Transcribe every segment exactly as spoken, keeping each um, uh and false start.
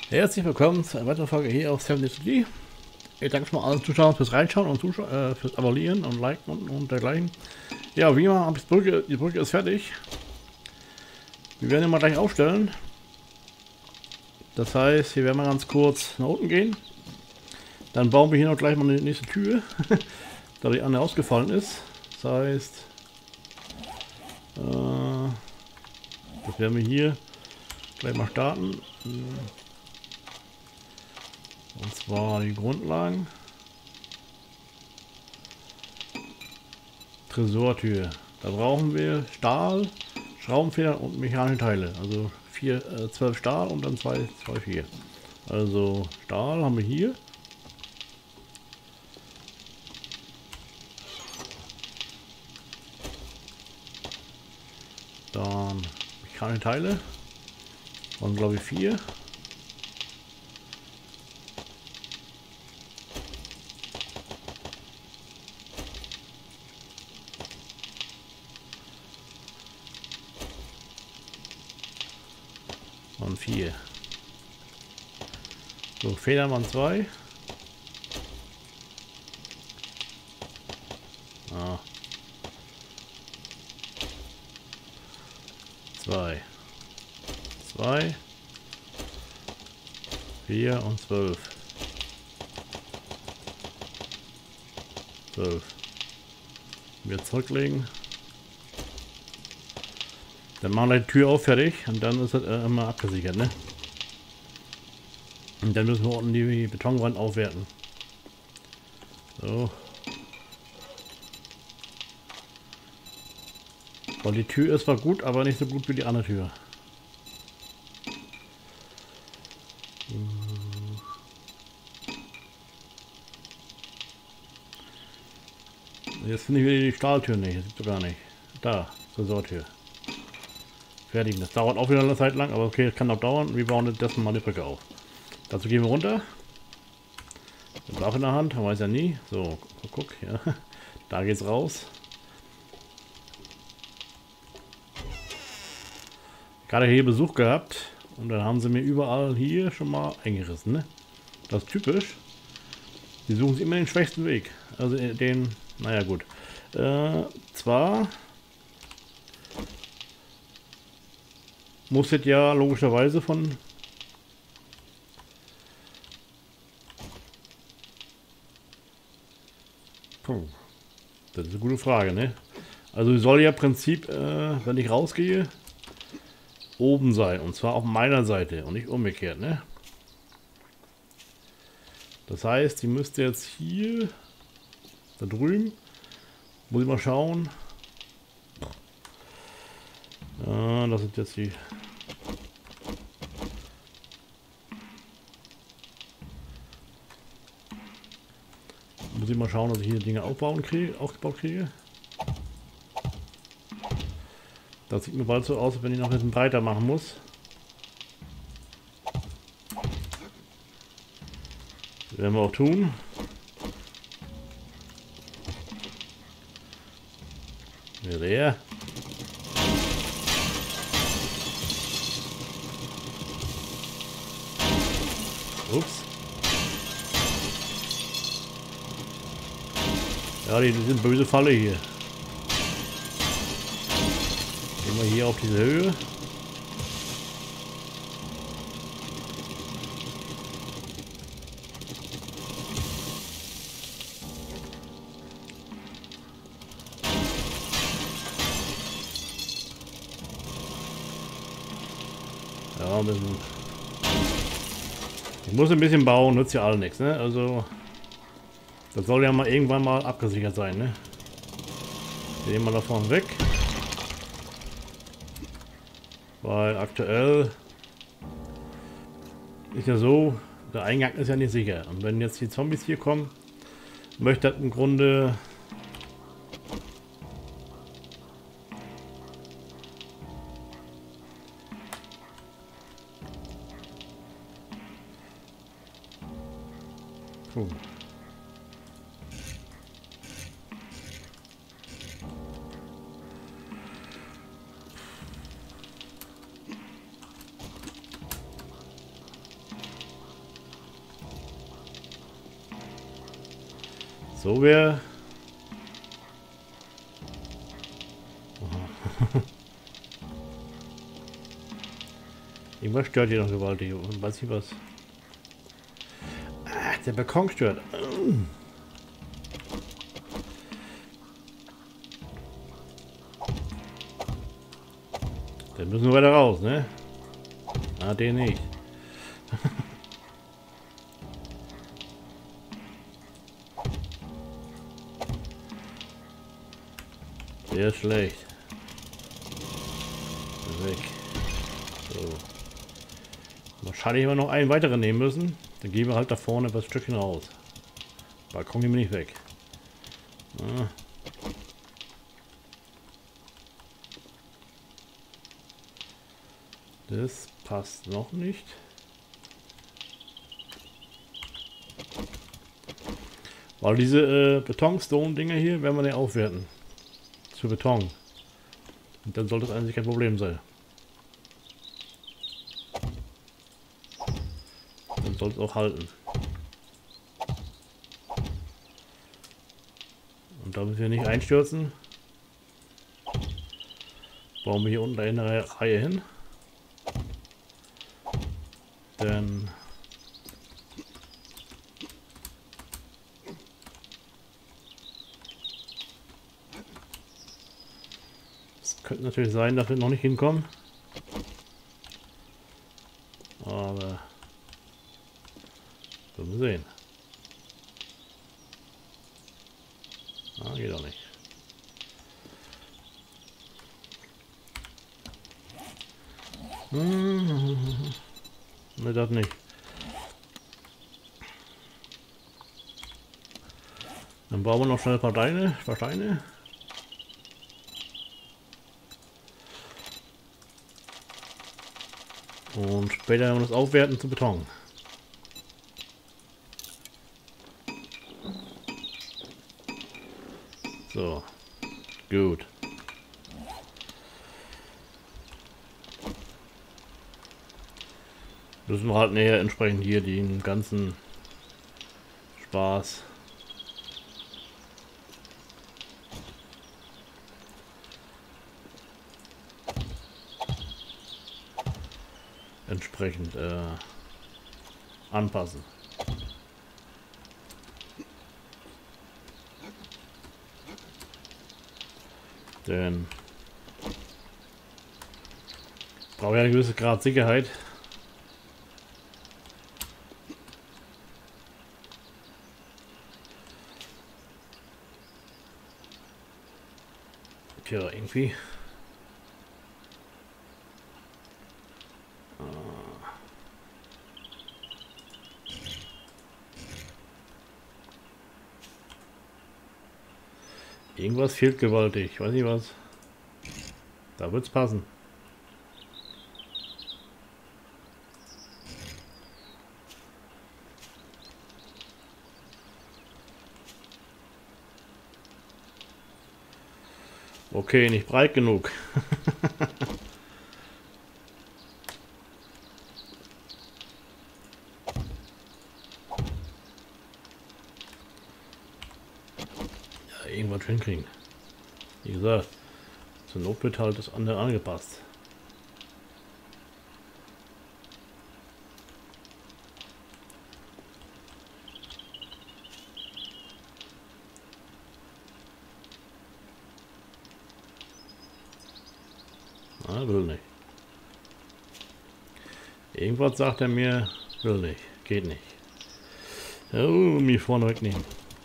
Herzlich willkommen zu einer weiteren Folge hier auf Seven Days to Die. Ich danke schon mal allen Zuschauern fürs Reinschauen und Zuschau äh, fürs Abonnieren und Liken und, und dergleichen. Ja, wie immer, die Brücke, die Brücke ist fertig. Wir werden ihn mal gleich aufstellen. Das heißt, hier werden wir ganz kurz nach unten gehen. Dann bauen wir hier noch gleich mal eine nächste Tür, da die andere ausgefallen ist. Das heißt, äh, das werden wir hier gleich mal starten. Und zwar die Grundlagen. Tresortür. Da brauchen wir Stahl, Schraubenfedern und mechanische Teile. Also vier, äh, zwölf Stahl und dann zwei, zwei, vier. Also Stahl haben wir hier. Dann mechanische Teile. Und glaube ich vier. Und vier. So, Federn waren zwei. Ah. Zwei. Zwei. Vier und zwölf. Zwölf. Wir zurücklegen. Dann machen wir die Tür auf, fertig. Und dann ist das äh, immer abgesichert, ne? Und dann müssen wir unten die Betonwand aufwerten. So. Und die Tür ist zwar gut, aber nicht so gut wie die andere Tür. Jetzt finde ich wieder die Stahltür nicht. Das sieht gar nicht. Da, Tresortür. Fertig. Das dauert auch wieder eine Zeit lang, aber okay, das kann auch dauern. Wir bauen jetzt mal die Brücke auf. Dazu gehen wir runter. Den Waffe in der Hand, man weiß ja nie. So, guck, guck, ja. Da geht's raus. Gerade hier Besuch gehabt und dann haben sie mir überall hier schon mal eingerissen, ne? Das ist typisch. Die suchen sich immer den schwächsten Weg. Also den, naja gut. Äh, zwar muss es ja logischerweise von Puh, das ist eine gute Frage, ne? Also soll ja im Prinzip, äh, wenn ich rausgehe, oben sein. Und zwar auf meiner Seite und nicht umgekehrt, ne? Das heißt, sie müsste jetzt hier, da drüben, muss ich mal schauen. Ja, das sind jetzt die... Muss ich mal schauen, dass ich hier Dinge aufbauen kriege, aufgebaut kriege. Das sieht mir bald so aus, als wenn ich noch ein bisschen breiter machen muss. Das werden wir auch tun. Ja, der. Ups. Ja, die, die sind böse Falle hier. Gehen wir hier auf diese Höhe. Ja, ein bisschen. Ich muss ein bisschen bauen, nützt ja alle nichts, ne? Also, das soll ja mal irgendwann mal abgesichert sein, ne? Wir nehmen mal davon weg. Weil aktuell ist ja so, der Eingang ist ja nicht sicher. Und wenn jetzt die Zombies hier kommen, möchte das im Grunde Puh. So wäre... Irgendwas stört hier noch gewaltig. Und weiß ich was. Ach, der Balkon stört. Dann müssen wir weiter raus, ne? Ah, den nicht. Der ist schlecht. Weg. So. Wahrscheinlich immer noch einen weiteren nehmen müssen. Dann gehen wir halt da vorne das Stückchen raus. Balkon nehmen wir nicht weg. Ah. Das passt noch nicht. Weil diese äh, Betonstone-Dinger hier werden wir nicht aufwerten. Zu Beton. Und dann sollte es eigentlich kein Problem sein. Dann soll es auch halten. Und damit wir nicht einstürzen, bauen wir hier unten eine Reihe hin. Denn es könnte natürlich sein, dass wir noch nicht hinkommen. Aber wir sehen. Ah, geht auch nicht. Hm. Ne, das nicht. Dann bauen wir noch schnell ein paar Steine. Ein paar Steine. Und später werden wir das aufwerten zu Beton. So. Gut. Müssen wir halt näher entsprechend hier den ganzen Spaß entsprechend äh, anpassen. Denn brauche ja eine gewisse Grad Sicherheit. Tja, irgendwie. Irgendwas fehlt gewaltig. Ich weiß nicht was. Da wird's passen. Okay, nicht breit genug. Ja, irgendwas hinkriegen. Wie gesagt, zur Not wird halt das andere angepasst. Ah, will nicht. Irgendwas sagt er mir, will nicht, geht nicht. Oh, mich vorne wegnehmen.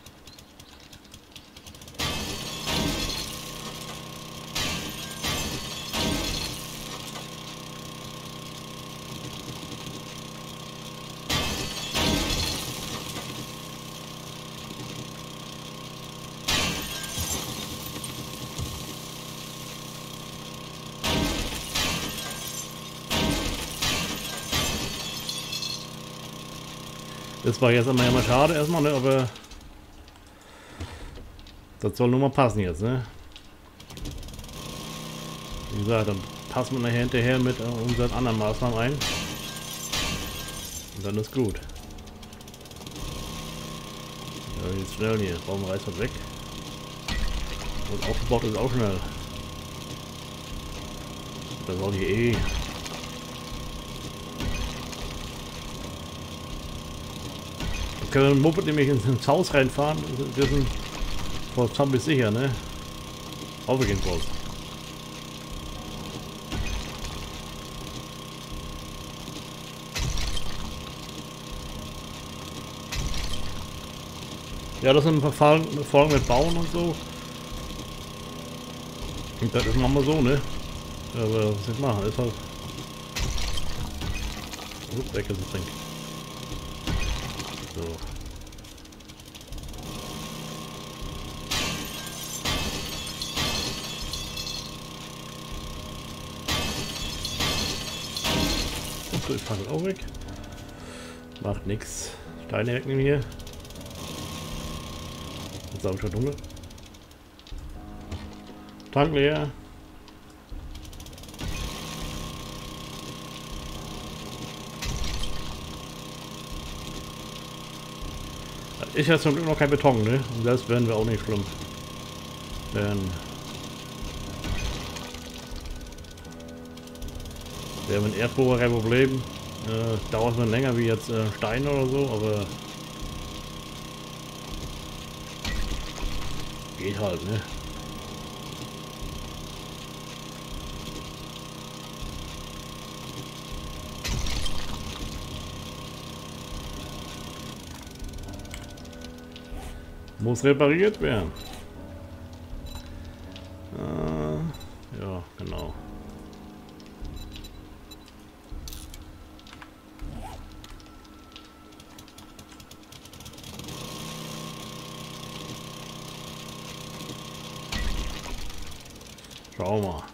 Das war jetzt immer, immer schade erstmal, ne? Aber das soll nur mal passen jetzt, ne? Wie gesagt, dann passen wir nachher hinterher mit unseren anderen Maßnahmen ein. Und dann ist gut. Ja, jetzt schnell hier. Bauen wir Reis weg. Und aufgebaut ist auch schnell. Da soll die eh. Wir können den Moped nämlich ins Haus reinfahren. Wir sind vor Zombies sicher, ne? Auf wir gehen raus. Ja, das sind Verfahren mit Bauen und so. Und das machen wir so, ne? Aber was ich machen, ist halt. Ups, weg ist das Ding. So. Ups, ich fasse auch weg. Macht nix. Steine wegnehmen hier. Jetzt ist aber schon dunkel. Tank leer. Ich habe zum Glück noch kein Beton, ne? Und das werden wir auch nicht schlimm. Denn wir haben ein Erdbohrer kein Problem. Äh, dauert man länger wie jetzt äh, Stein oder so, aber geht halt, ne? Muss repariert werden. Äh, ja, genau. Schau mal.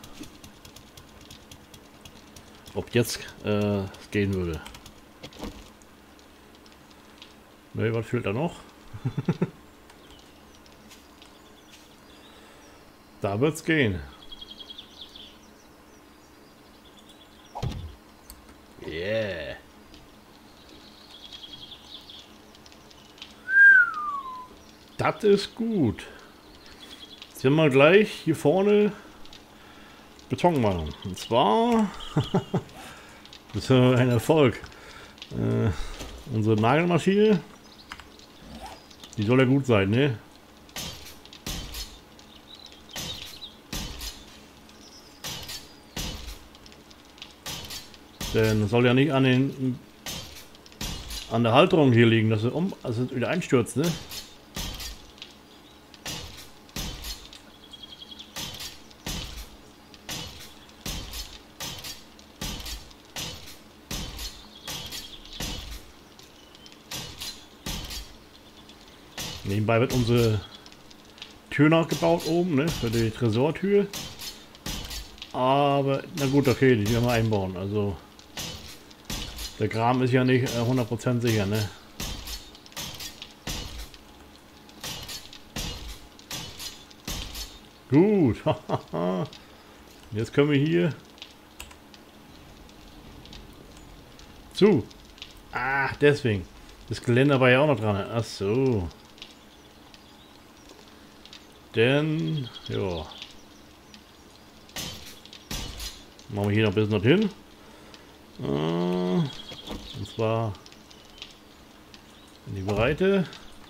Ob jetzt äh, gehen würde. Ne, was fehlt da noch? Da wird's gehen. Yeah. Das ist gut. Jetzt werden wir gleich hier vorne Beton machen. Und zwar das ist ja ein Erfolg. Äh, unsere Nagelmaschine, die soll ja gut sein, ne? Denn es soll ja nicht an den an der Halterung hier liegen, dass es um also wieder einstürzt, ne? Nebenbei wird unsere Tür nachgebaut oben, ne? Für die Tresortür. Aber na gut, okay, die werden wir einbauen. Also der Kram ist ja nicht äh, hundert Prozent sicher, ne? Gut. Jetzt können wir hier zu. Ah, deswegen. Das Geländer war ja auch noch dran. Ach so. Denn, ja. Machen wir hier noch ein bisschen dorthin. Und zwar in die Breite.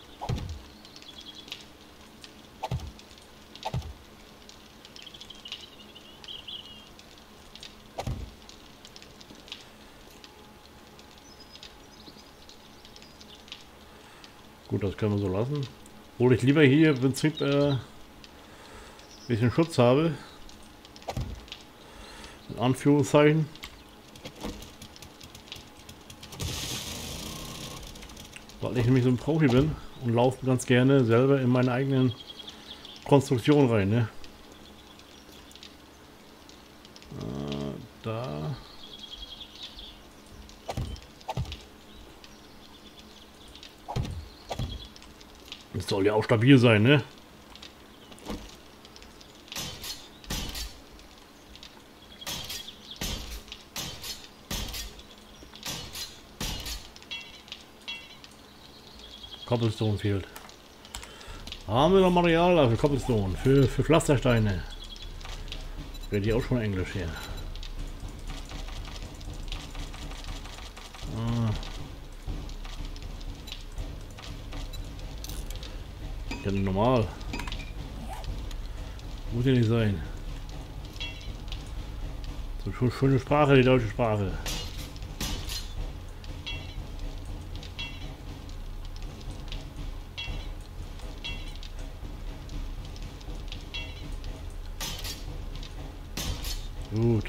Gut, das können wir so lassen. Obwohl ich lieber hier im Prinzip äh, ein bisschen Schutz habe. In Anführungszeichen. Weil ich nämlich so ein Profi bin und laufe ganz gerne selber in meine eigenen Konstruktion rein, ne? Äh, da. Das soll ja auch stabil sein, ne? Cobblestone fehlt. Haben wir noch Material da für Cobblestone, für, für Pflastersteine. Rede ich auch schon Englisch hier. Ah. Ja, normal. Muss ja nicht sein. So schon schöne Sprache, die deutsche Sprache. Gut.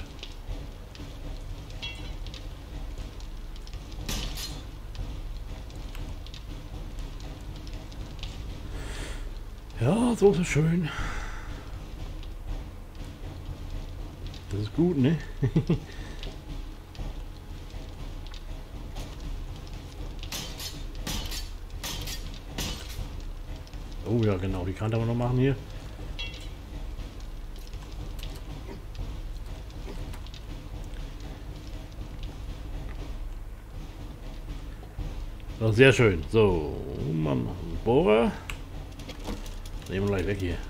Ja, so ist es schön. Das ist gut, ne? Oh ja, genau, die kann aber noch machen hier. So, sehr schön. So, Mann, Bohrer. Nehmen wir gleich weg hier.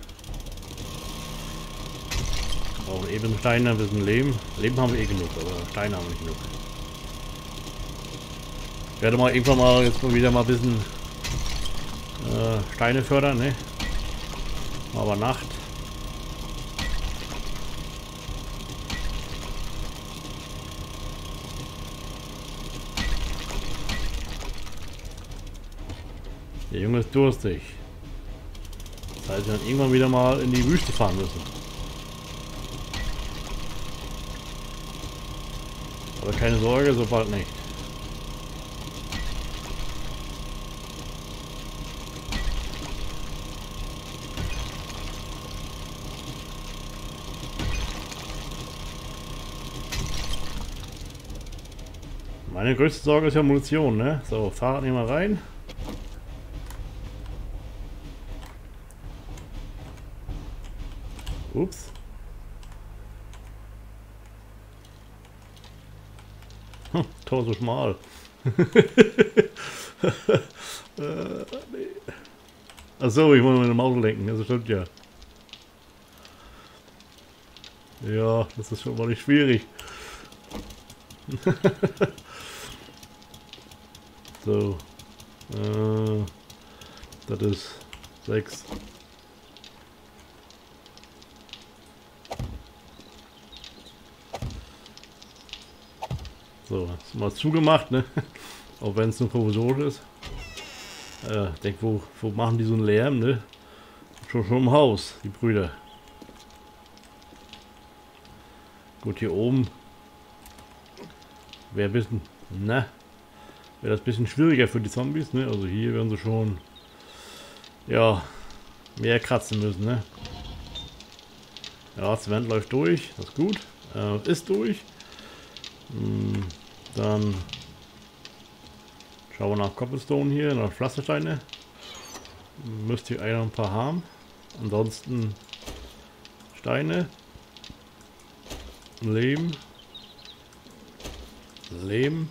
Brauchen eben Steine, ein bisschen Lehm. Lehm haben wir eh genug, aber Steine haben wir nicht genug. Ich werde mal irgendwann mal jetzt mal wieder mal ein bisschen äh, Steine fördern, ne? Aber Nacht. Der Junge ist durstig. Das heißt, wir dann irgendwann wieder mal in die Wüste fahren müssen. Aber keine Sorge, so bald nicht. Meine größte Sorge ist ja Munition, ne? So, Fahrrad nehmen wir rein. Ups. Hm, Tor so schmal. äh, nee. Achso, ich muss mit dem Auto lenken, das stimmt ja. Ja, das ist schon mal nicht schwierig. So. Äh, das ist sechs. So, das ist mal zugemacht, ne? Auch wenn es nur provisorisch ist. Äh, ich denke, wo, wo machen die so einen Lärm, ne? Schon schon im Haus, die Brüder. Gut, hier oben wäre ein bisschen, ne? Wäre das ein bisschen schwieriger für die Zombies, ne? Also hier werden sie schon, ja, mehr kratzen müssen, ne? Ja, Zement läuft durch, das ist gut. Äh, ist durch. Hm, dann schauen wir nach Cobblestone hier, nach Pflastersteine. Müsste ich eigentlich noch ein paar haben. Ansonsten Steine. Lehm. Lehm.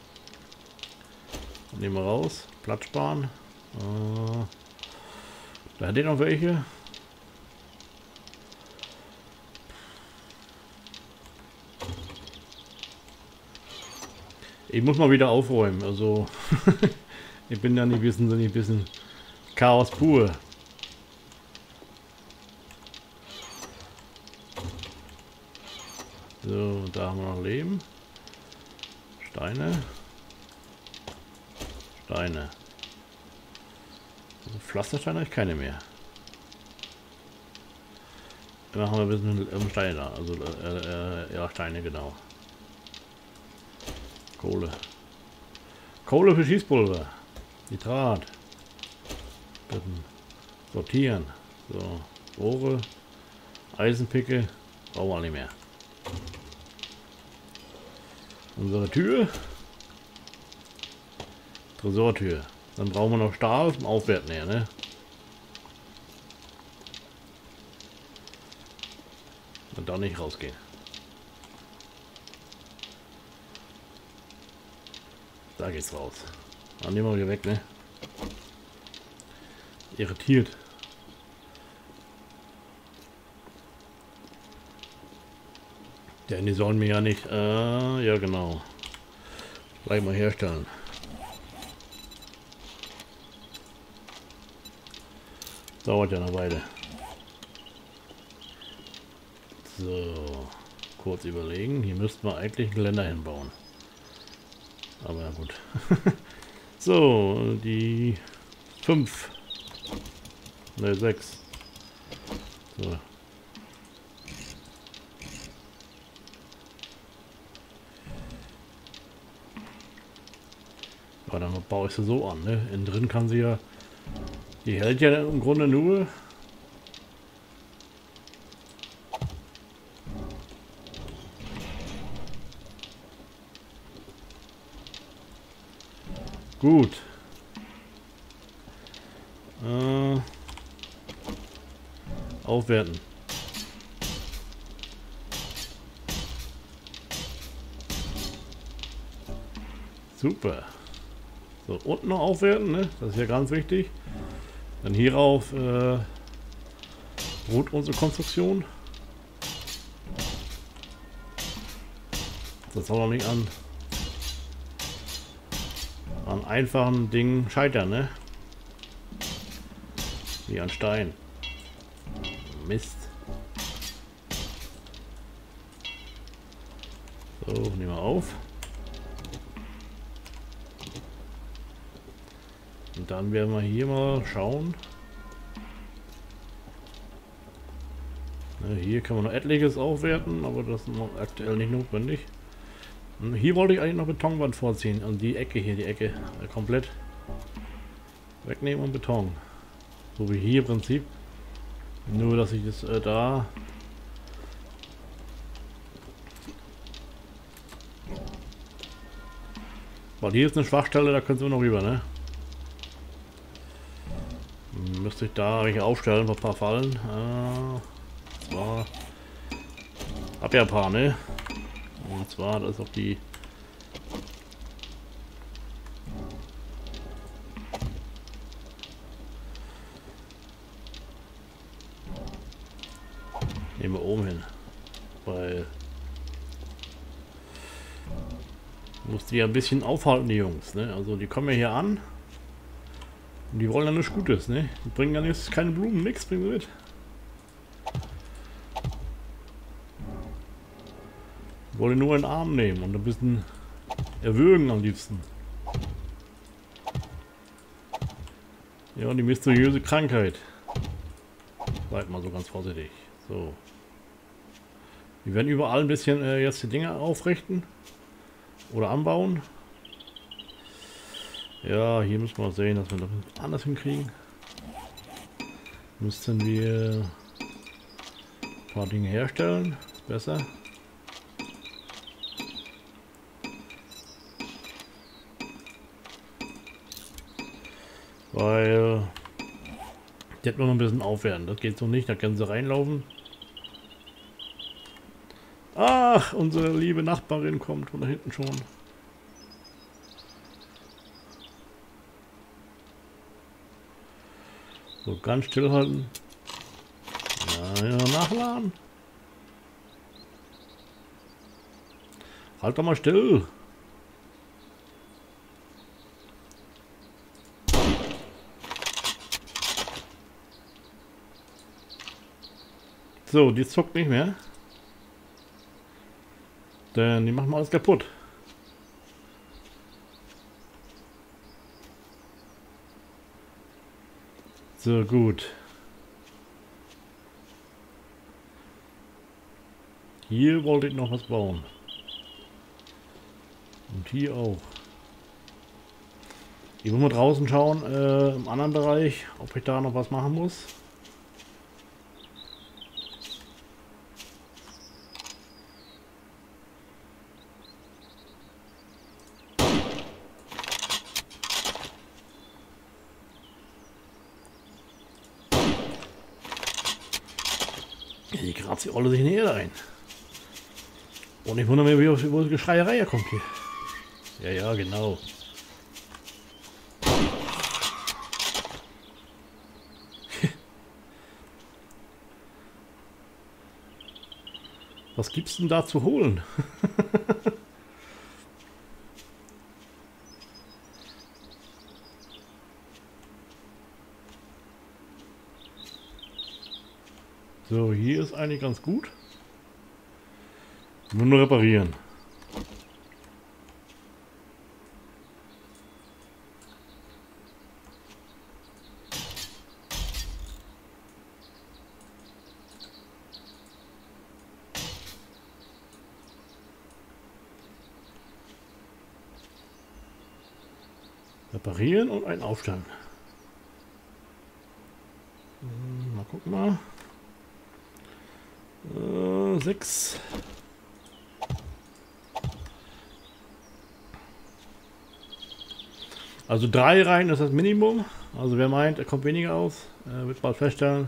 Nehmen wir raus. Platz sparen. Äh, da hat ihr noch welche. Ich muss mal wieder aufräumen. Also ich bin ja nicht wissen, so ein bisschen Chaos pur. So, da haben wir noch Leben. Steine. Steine. Also Pflastersteine habe ich keine mehr. Dann machen wir ein bisschen Steine da. Also äh, äh, ja, Steine, genau. Kohle. Kohle für Schießpulver. Nitrat. Bisschen sortieren. So. Rohre. Eisenpicke. Brauchen wir nicht mehr. Unsere Tür. Tresortür. Dann brauchen wir noch Stahl zum Aufwerten her, ne? Und da nicht rausgehen. Da geht's raus. Dann nehmen wir wieder weg, ne? Irritiert. Denn die sollen mir ja nicht... Äh, ja genau. Gleich mal herstellen. Dauert ja eine Weile. So. Kurz überlegen. Hier müssten wir eigentlich ein Geländer hinbauen. Aber ja gut. So, die fünf. Ne, sechs. So. Aber dann baue ich sie so an, ne? Innen drin kann sie ja... Die hält ja im Grunde nur... Gut. Äh, aufwerten. Super. So, unten noch aufwerten, ne? Das ist ja ganz wichtig. Dann hierauf äh, ruht unsere Konstruktion. Das soll doch nicht an, an einfachen Dingen scheitern, ne? Wie an Stein. Mist. So, nehmen wir auf. Und dann werden wir hier mal schauen. Ne, hier kann man noch etliches aufwerten, aber das ist noch aktuell nicht notwendig. Und hier wollte ich eigentlich noch Betonwand vorziehen. Und die Ecke hier, die Ecke äh, komplett wegnehmen und Beton. So wie hier im Prinzip. Nur, dass ich das äh, da... Weil hier ist eine Schwachstelle, da können wir noch rüber, ne? Müsste ich da welche aufstellen, ein paar Fallen. Äh, zwar... Hab ja ein paar, ne? Und zwar, das ist auch die... Nehmen wir oben hin. Weil... Muss die ja ein bisschen aufhalten, die Jungs, ne? Also die kommen ja hier an. Und die wollen ja nichts Gutes, ne? Die bringen ja nichts, keine Blumen, nichts bringen sie mit. Die wollen nur in den Arm nehmen und ein bisschen erwürgen am liebsten. Ja, die mysteriöse Krankheit. Seid mal so ganz vorsichtig. So. Wir werden überall ein bisschen äh, jetzt die Dinger aufrichten. Oder anbauen. Ja, hier müssen wir sehen, dass wir das anders hinkriegen. Müssten wir ein paar Dinge herstellen. Besser. Weil die hätten wir noch ein bisschen aufwerten. Das geht so nicht, da können sie reinlaufen. Ach, unsere liebe Nachbarin kommt von da hinten schon. So, ganz stillhalten. Ja, ja, nachladen. Halt doch mal still. So, die zuckt nicht mehr. Denn die machen mal alles kaputt. So, gut. Hier wollte ich noch was bauen. Und hier auch. Ich muss mal draußen schauen, äh, im anderen Bereich, ob ich da noch was machen muss. Die grabt die Olle sich in die Erde ein. Und ich wundere mich, wie wo das Geschreierei herkommt hier. Ja, ja, genau. Was gibt's denn da zu holen? So, hier ist eigentlich ganz gut. Nur noch reparieren. Reparieren und einen Aufstand. Hm, mal gucken mal. Äh, sechs. Also drei Reihen ist das Minimum. Also wer meint, er kommt weniger aus, äh, wird bald feststellen,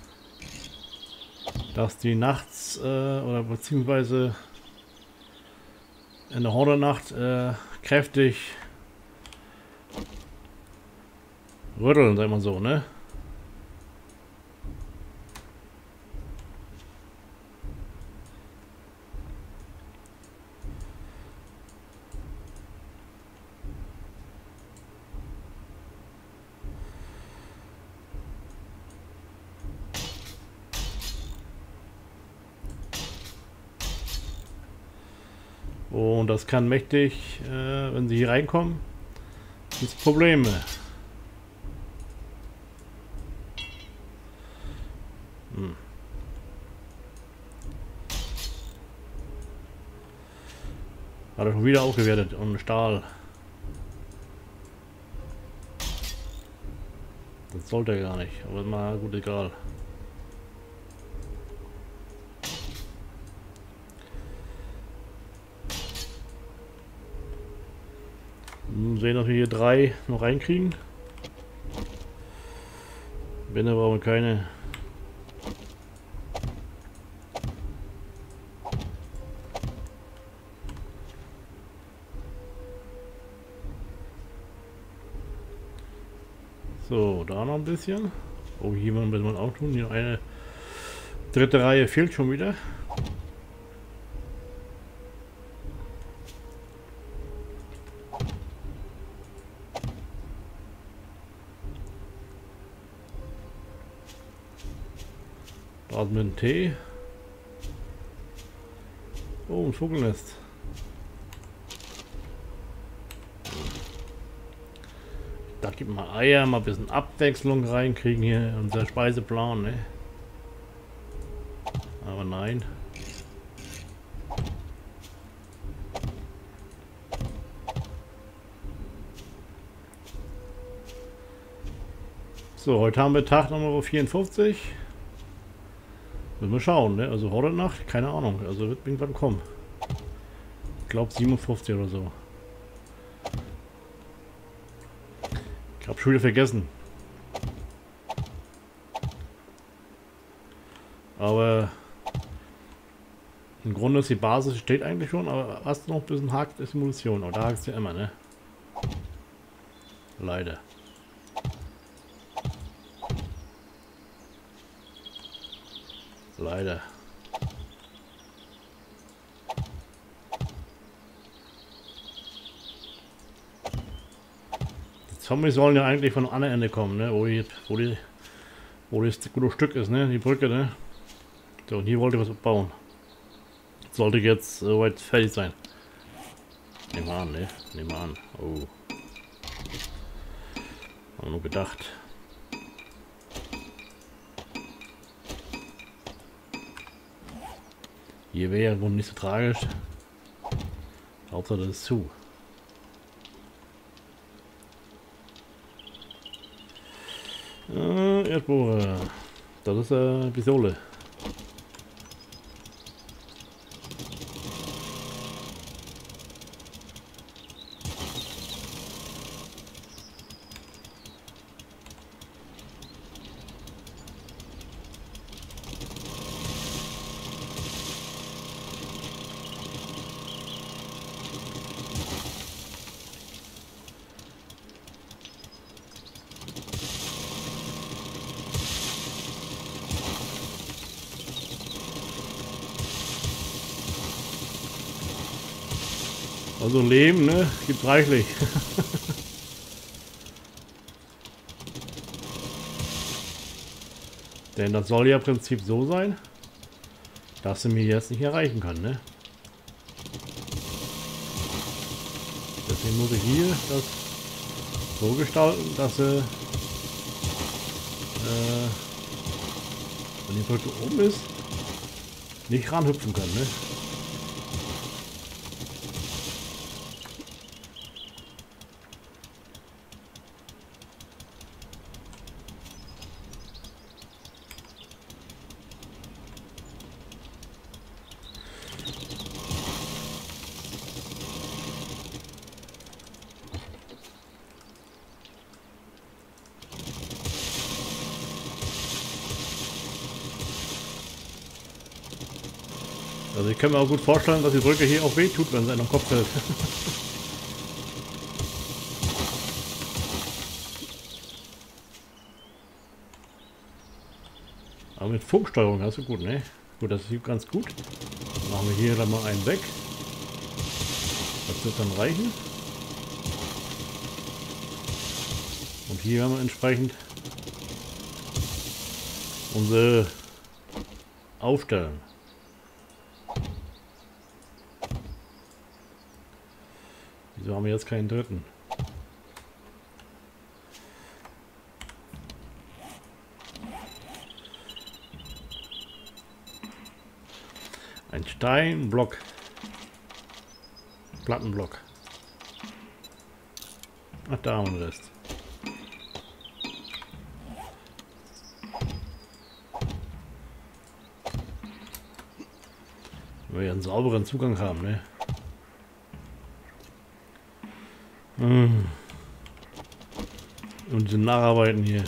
dass die nachts äh, oder beziehungsweise in der Horde-Nacht äh, kräftig rütteln, sagt man so, ne? Und das kann mächtig, äh, wenn sie hier reinkommen, gibt es Probleme. Hm. Hat er schon wieder aufgewertet und Stahl. Das sollte er gar nicht, aber mal gut, egal. Sehen, dass wir hier drei noch reinkriegen. Wenn aber auch keine. So, da noch ein bisschen. Oh, hier müssen wir auch tun. Hier eine dritte Reihe fehlt schon wieder. Da ist mit dem Tee. Oh, ein Vogelnest. Da gibt mal Eier, mal ein bisschen Abwechslung reinkriegen hier in unser Speiseplan, ne? Aber nein. So, heute haben wir Tag Nummer vierundfünfzig. Müssen wir schauen, ne? Also heute Nacht, keine Ahnung. Also wird irgendwann kommen. Ich glaube siebenundfünfzig oder so. Ich habe schon wieder vergessen. Aber im Grunde ist die Basis steht eigentlich schon, aber was noch ein bisschen hakt, ist die Munition. Aber da hakt es ja immer, ne? Leider. Leider. Die Zombies sollen ja eigentlich von anderen Ende kommen, ne? Wo die, wo die, wo das gute Stück ist, ne? Die Brücke, ne? So, und hier wollte ich was bauen. Sollte jetzt soweit äh, fertig sein. Nehmen wir an, ne? Nehmen wir an. Oh. Haben nur gedacht. Hier wäre ja wohl nicht so tragisch. Hauptsache das ist zu. Äh, Erdbohrer. Das ist eine äh, Pistole. Also Leben, ne? Gibt reichlich. Denn das soll ja im Prinzip so sein, dass sie mir jetzt nicht erreichen können, ne? Deswegen muss ich hier das so gestalten, dass sie, äh, wenn die Brücke oben ist, nicht ranhüpfen können, ne? Also ich kann mir auch gut vorstellen, dass die Brücke hier auch wehtut, wenn sie einem Kopf fällt. Aber mit Funksteuerung, das ist gut, ne? Gut, das ist ganz gut. Dann machen wir hier dann mal einen weg. Das wird dann reichen. Und hier haben wir entsprechend unsere aufstellen. Wieso haben wir jetzt keinen dritten? Ein Steinblock. Plattenblock. Ach, da haben wir den Rest. Wenn wir einen sauberen Zugang haben, ne? Hm. Und diese Nacharbeiten hier.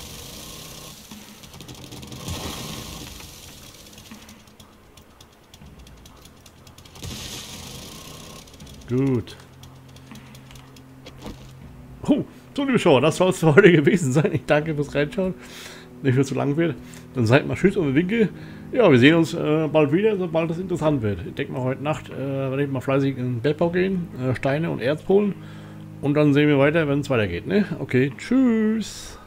Gut. Oh, so liebe Schauer, das soll es für heute gewesen sein. Ich danke fürs Reinschauen. Nicht, dass es zu lang wird. Dann seid mal tschüss und winke. Ja, wir sehen uns äh, bald wieder, sobald es interessant wird. Ich denke mal, heute Nacht äh, werde ich mal fleißig in den Bergbau gehen, äh, Steine und Erz holen. Und dann sehen wir weiter, wenn es weitergeht. Ne? Okay, tschüss.